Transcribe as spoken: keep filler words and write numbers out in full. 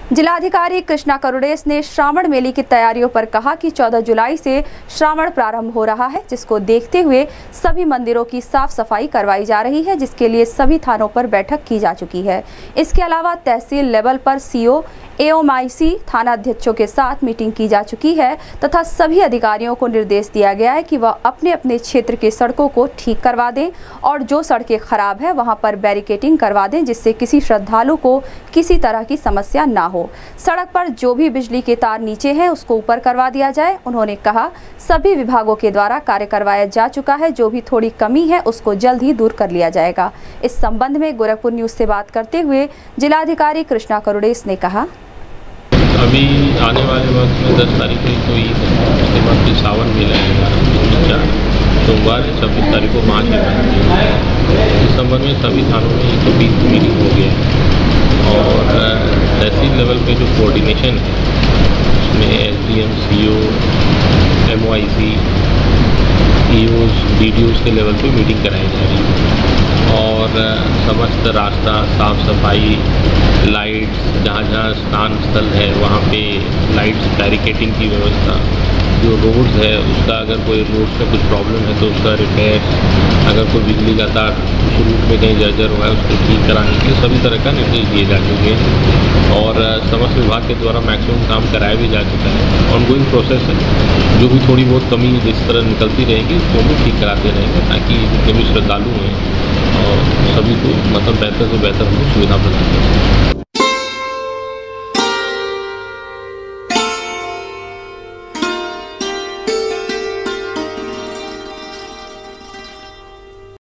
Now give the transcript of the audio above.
जिलाधिकारी कृष्णा करुड़ेस ने श्रावण मेले की तैयारियों पर कहा कि चौदह जुलाई से श्रावण प्रारंभ हो रहा है, जिसको देखते हुए सभी मंदिरों की साफ सफाई करवाई जा रही है, जिसके लिए सभी थानों पर बैठक की जा चुकी है। इसके अलावा तहसील लेवल पर सीओ, एओमाईसी, थाना अध्यक्षों के साथ मीटिंग की जा चुकी है तथा सभी अधिकारियों को निर्देश दिया गया है कि वह अपने अपने क्षेत्र की सड़कों को ठीक करवा दें और जो सड़कें खराब है वहां पर बैरिकेडिंग करवा दें, जिससे किसी श्रद्धालु को किसी तरह की समस्या ना हो। सड़क पर जो भी बिजली के तार नीचे हैं उसको ऊपर करवा दिया जाए। उन्होंने कहा सभी विभागों के द्वारा कार्य करवाया जा चुका है, जो भी थोड़ी कमी है उसको जल्द ही दूर कर लिया जाएगा। इस संबंध में गोरखपुर न्यूज से बात करते हुए जिलाधिकारी कृष्णा करुड़ेस ने कहा, अभी आने वाले वक्त में दस तारीख को ईद है, उसके बाद फिर सावन मेला है, सोमवार छब्बीस तारीख को महाशिवरात्रि है। इस संबंध में सभी थानों में एक सौ बीस मीटिंग हो गया है और तहसील लेवल पे जो कोऑर्डिनेशन है उसमें SDM, CO, MOIC, EOs, DDOs के लेवल पे मीटिंग कराई जा रही है और समस्त रास्ता साफ सफाई, लाइट्स, जहाँ जहाँ स्नान स्थल है वहाँ पे लाइट्स, बैरिकेडिंग की व्यवस्था, जो रोड्स है उसका अगर कोई रोड्स में कुछ प्रॉब्लम है तो उसका रिपेयर, अगर कोई बिजली का तार उस रूट में कहीं जर्जर हुआ है उसको ठीक कराने के लिए सभी तरह का निर्देश दिए जा चुके हैं और समस्त विभाग के द्वारा मैक्सिमम काम कराया भी जा चुका है। ऑनगोइंग प्रोसेस है, जो भी थोड़ी बहुत कमी जिस तरह निकलती रहेगी उसको भी ठीक कराते रहेंगे ताकि जितने भी श्रद्धालु हैं और सभी को मतलब बेहतर से बेहतर हम सुविधा प्रदान कर सकें।